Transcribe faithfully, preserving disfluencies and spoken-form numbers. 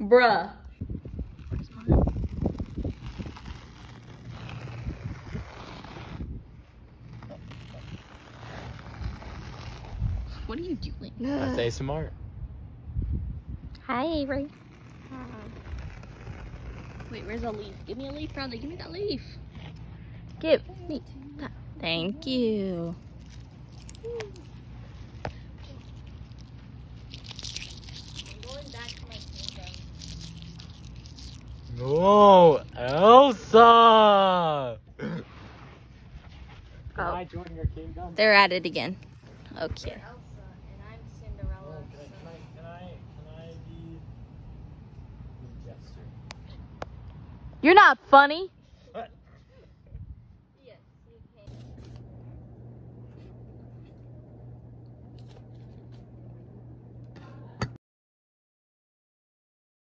Bruh. What are you doing? That's A S M R. Hi, Avery. Wait, where's a leaf? Give me a leaf, brother. Give me that leaf. Give me that. Thank you. No, Elsa! Can Oh. I join your kingdom? They're at it again. Okay. Elsa, and I'm Cinderella. Can I, can I, can I, can I be the jester? You're not funny.